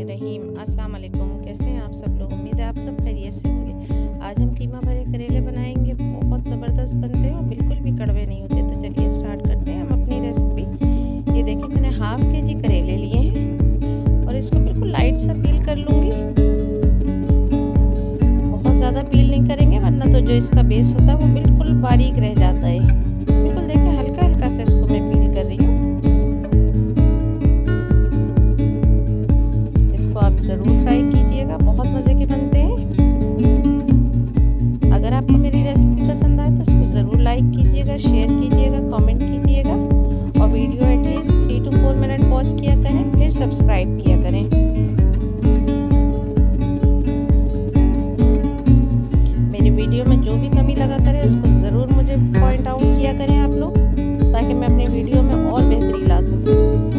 बिस्मिल्लाहिर्रहमानिर्रहीम। अस्सलाम वालेकुम। कैसे हैं आप सब लोग? उम्मीद है आप सब खैरियत से होंगे। आज हम कीमा भरे करेले बनाएंगे। बहुत ज़बरदस्त बनते हैं और बिल्कुल भी कड़वे नहीं होते। तो चलिए स्टार्ट करते हैं हम अपनी रेसिपी। ये देखिए मैंने हाफ केजी करेले लिए हैं और इसको बिल्कुल लाइट सा पील कर लूँगी। बहुत ज़्यादा पील नहीं करेंगे वरना तो जो इसका बेस होता है वो बिल्कुल बारीक रह जाता है। बिल्कुल देखिए हल्का हल्का सा इसको मैं पील कर रही हूँ। आप ज़रूर ट्राई कीजिएगा, बहुत मज़े के बनते हैं। अगर आपको मेरी रेसिपी पसंद आए तो इसको ज़रूर लाइक कीजिएगा, शेयर कीजिएगा, कमेंट कीजिएगा और video at least 3 to 4 minute watch किया करें, फिर सब्सक्राइब किया करें। मेरी वीडियो में जो भी कमी लगा करें उसको ज़रूर मुझे पॉइंट आउट किया करें आप लोग, ताकि मैं अपनी वीडियो में और बेहतरी ला सकूँ।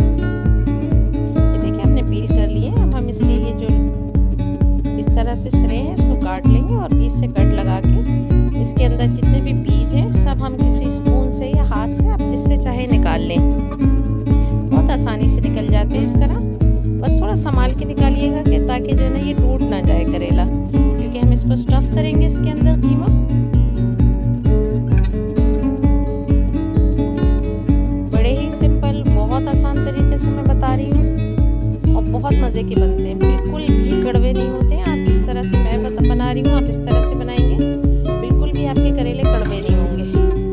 इसके ये जो इस तरह से सिरे हैं इसको काट लेंगे और बीच से कट लगा के इसके अंदर जितने भी बीज हैं सब हम किसी स्पून से या हाथ से आप जिससे चाहे निकाल लें। बहुत आसानी से निकल जाते हैं इस तरह। बस थोड़ा संभाल के निकालिएगा कि ताकि जो है ना ये टूट ना जाए करेला, क्योंकि हम इसको स्टफ करेंगे इसके अंदर कीमा। बड़े ही सिंपल बहुत आसान तरीके से मैं बता रही हूँ और बहुत मज़े के बनते हैं, बिल्कुल भी कड़वे नहीं होते हैं। आप जिस तरह से मैं बना रही हूँ आप इस तरह से बनाएंगे, बिल्कुल भी आपके करेले कड़वे नहीं होंगे।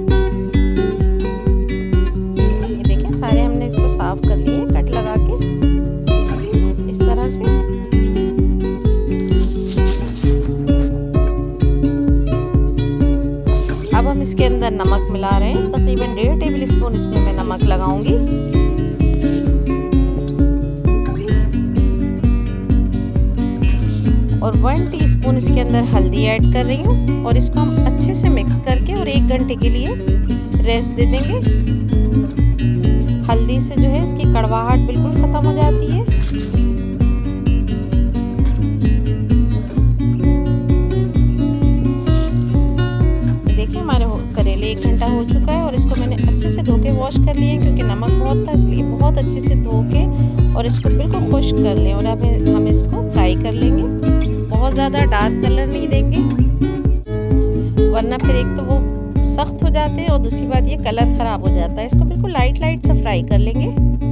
ये देखिए सारे हमने इसको साफ कर लिए कट लगा के इस तरह से। अब हम इसके अंदर नमक मिला रहे हैं। तकरीबन 1.5 टेबल स्पून इसमें मैं नमक लगाऊंगी। और 1 टीस्पून इसके अंदर हल्दी ऐड कर रही हूँ और इसको हम अच्छे से मिक्स करके और 1 घंटे के लिए रेस्ट दे देंगे। हल्दी से जो है इसकी कड़वाहट बिल्कुल ख़त्म हो जाती है। देखिए हमारे करेले 1 घंटा हो चुका है और इसको मैंने अच्छे से धो के वॉश कर लिया है, क्योंकि नमक बहुत था इसलिए बहुत अच्छे से धो के और इसको बिल्कुल खुश्क कर लें। और अब हम इसको फ्राई कर लेंगे। बहुत ज़्यादा डार्क कलर नहीं देंगे वरना फिर एक तो वो सख्त हो जाते हैं और दूसरी बात ये कलर ख़राब हो जाता है। इसको बिल्कुल लाइट सा फ्राई कर लेंगे।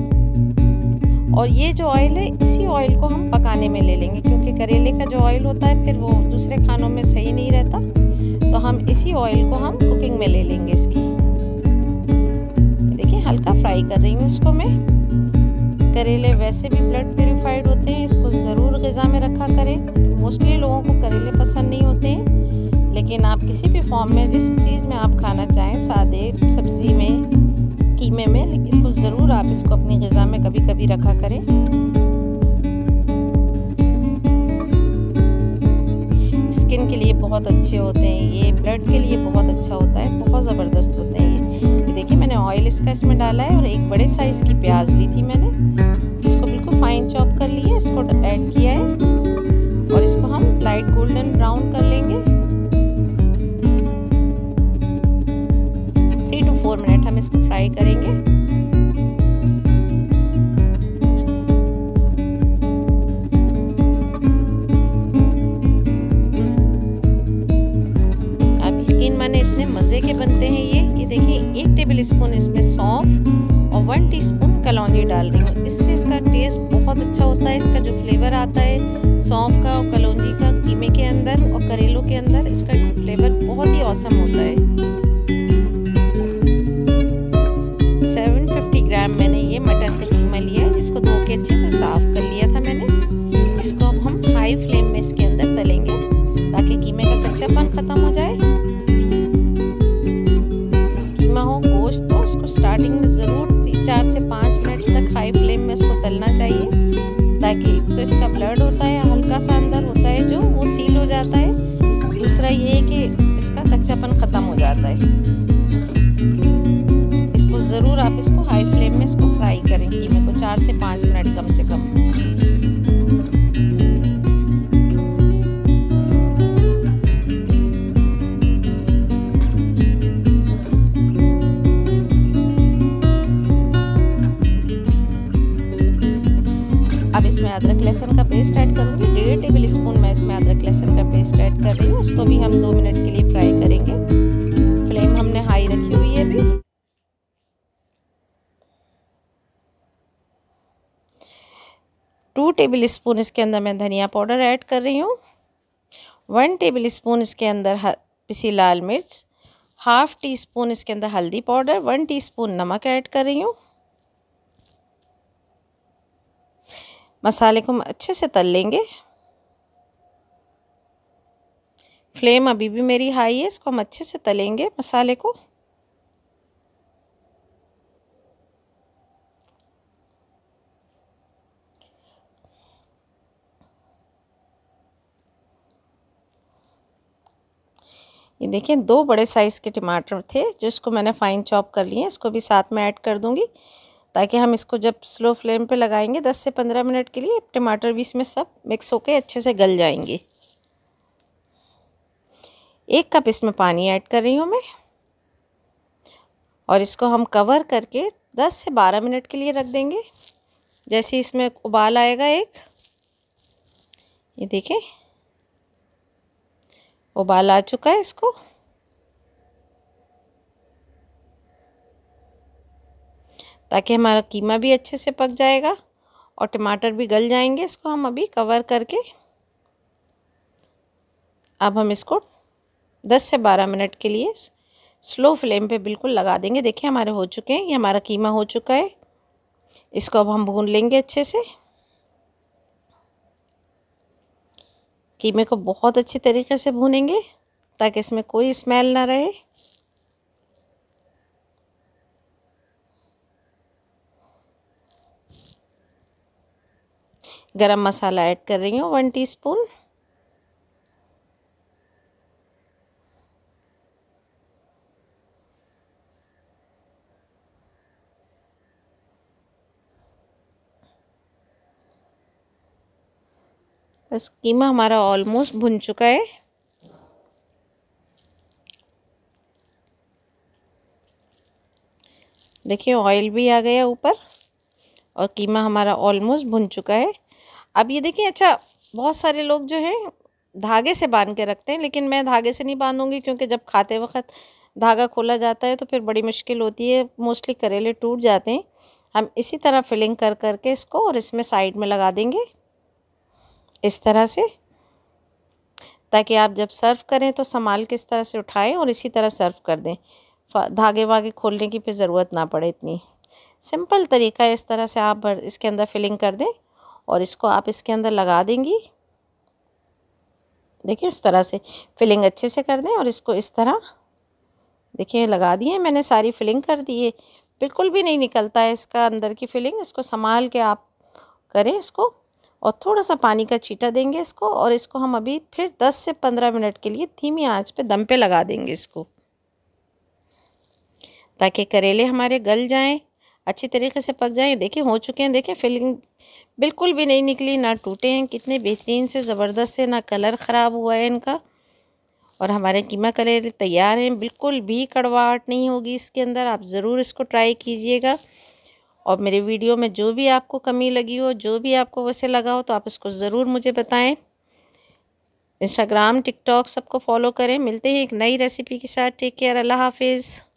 और ये जो ऑयल है इसी ऑयल को हम पकाने में ले लेंगे, क्योंकि करेले का जो ऑयल होता है फिर वो दूसरे खानों में सही नहीं रहता। तो हम इसी ऑयल को हम कुकिंग में ले लेंगे इसकी। देखिए हल्का फ्राई कर रही हूँ इसको मैं। करेले वैसे भी ब्लड प्यूरिफाइड होते हैं, इसको ज़रूर ग़िज़ा में रखा करें। मोस्टली लोगों को करेले पसंद नहीं होते हैं, लेकिन आप किसी भी फॉर्म में जिस चीज़ में आप खाना चाहें, सादे सब्ज़ी में, कीमे में, लेकिन इसको ज़रूर आप इसको अपनी ग़िज़ा में कभी कभी रखा करें। स्किन के लिए बहुत अच्छे होते हैं ये, ब्लड के लिए बहुत अच्छा होता है, बहुत ज़बरदस्त होते हैं ये देखिए मैंने ऑयल इसका इसमें डाला है और एक बड़े साइज़ की प्याज ली थी मैंने, इसको बिल्कुल फाइन चॉप कर लिया, इसको ऐड किया है और इसको हम लाइट गोल्डन ब्राउन कर लेंगे। 3 to 4 मिनट हम इसको फ्राई करेंगे। अब यकीन माने इतने मज़े के बनते हैं ये देखिए 1 टेबल स्पून इसमें सौंफ और 1 टीस्पून कलौंजी डाल रही हूँ। इससे इसका टेस्ट बहुत अच्छा होता है। इसका जो फ्लेवर आता है सौंफ का और कलौंजी का कीमे के अंदर और करेलों के अंदर, इसका फ्लेवर बहुत ही औसम होता है। 750 ग्राम मैंने ये मटन का कीमा लिया है, जिसको धो के अच्छे से साफ कर लिया था मैंने। इसको अब हम हाई फ्लेम में इसके अंदर तलेंगे ताकि कीमे का कच्चापन ख़त्म हो जाए। कीमा हो गोश्त तो उसको स्टार्टिंग में ज़रूर 4 से 5 मिनट तक हाई फ्लेम में उसको तलना चाहिए, ताकि एक तो इसका ब्लड होता है हल्का सा अंदर होता है जो वो सील हो जाता है, दूसरा ये है कि इसका कच्चापन ख़त्म हो जाता है। इसको ज़रूर आप इसको हाई फ्लेम में इसको फ्राई करें कीमे को 4 से 5 मिनट कम से कम। अब इसमें अदरक लहसुन का पेस्ट ऐड करूँगी। 1.5 टेबल स्पून मैं इसमें अदरक लहसुन का पेस्ट ऐड कर रही हूँ। उसको भी हम 2 मिनट के लिए फ्राई करेंगे। फ्लेम हमने हाई रखी हुई है अभी। 2 टेबल स्पून इसके अंदर मैं धनिया पाउडर ऐड कर रही हूँ। 1 टेबल स्पून इसके अंदर पिसी लाल मिर्च, हाफ टी स्पून इसके अंदर हल्दी पाउडर, 1 टीस्पून नमक ऐड कर रही हूँ। मसाले को हम अच्छे से तल लेंगे। फ्लेम अभी भी मेरी हाई है, इसको हम अच्छे से तलेंगे मसाले को। ये देखिए 2 बड़े साइज़ के टमाटर थे जो इसको मैंने फाइन चॉप कर लिए हैं, इसको भी साथ में ऐड कर दूंगी ताकि हम इसको जब स्लो फ्लेम पे लगाएंगे 10 से 15 मिनट के लिए टमाटर भी इसमें सब मिक्स होके अच्छे से गल जाएंगे। 1 कप इसमें पानी ऐड कर रही हूँ मैं और इसको हम कवर करके 10 से 12 मिनट के लिए रख देंगे। जैसे इसमें उबाल आएगा एक, ये देखिए उबाल आ चुका है इसको। ताकि हमारा कीमा भी अच्छे से पक जाएगा और टमाटर भी गल जाएंगे। इसको हम अभी कवर करके अब हम इसको 10 से 12 मिनट के लिए स्लो फ्लेम पे बिल्कुल लगा देंगे। देखिए हमारे हो चुके हैं, ये हमारा कीमा हो चुका है। इसको अब हम भून लेंगे अच्छे से। कीमे को बहुत अच्छी तरीके से भूनेंगे ताकि इसमें कोई स्मेल ना रहे। गरम मसाला ऐड कर रही हूँ 1 टीस्पून। बस कीमा हमारा ऑलमोस्ट भुन चुका है। देखिए ऑयल भी आ गया ऊपर और कीमा हमारा ऑलमोस्ट भुन चुका है। अब ये देखिए, अच्छा बहुत सारे लोग जो हैं धागे से बांध के रखते हैं, लेकिन मैं धागे से नहीं बांधूंगी क्योंकि जब खाते वक्त धागा खोला जाता है तो फिर बड़ी मुश्किल होती है, मोस्टली करेले टूट जाते हैं। हम इसी तरह फिलिंग कर करके इसको और इसमें साइड में लगा देंगे इस तरह से, ताकि आप जब सर्व करें तो संभाल के इस तरह से उठाएं और इसी तरह सर्व कर दें। धागे वागे खोलने की फिर ज़रूरत ना पड़े। इतनी सिंपल तरीका है। इस तरह से आप इसके अंदर फिलिंग कर दें और इसको आप इसके अंदर लगा देंगी। देखिए इस तरह से फिलिंग अच्छे से कर दें और इसको इस तरह देखिए लगा दिए मैंने, सारी फिलिंग कर दी है। बिल्कुल भी नहीं निकलता है इसका अंदर की फिलिंग। इसको संभाल के आप करें इसको और थोड़ा सा पानी का छींटा देंगे इसको और इसको हम अभी फिर 10 से 15 मिनट के लिए धीमी आंच पे दम पे लगा देंगे इसको, ताकि करेले हमारे गल जाएं, अच्छी तरीके से पक जाएं। देखिए हो चुके हैं, देखिए फिलिंग बिल्कुल भी नहीं निकली, ना टूटे हैं, कितने बेहतरीन से ज़बरदस्त से, ना कलर ख़राब हुआ है इनका। और हमारे कीमा करेले तैयार हैं, बिल्कुल भी कड़वाहट नहीं होगी इसके अंदर। आप ज़रूर इसको ट्राई कीजिएगा और मेरे वीडियो में जो भी आपको कमी लगी हो, जो भी आपको वैसे लगा हो, तो आप इसको ज़रूर मुझे बताएं। इंस्टाग्राम, टिकटॉक सबको फॉलो करें। मिलते हैं एक नई रेसिपी के साथ। टेक केयर, अल्लाह हाफिज़।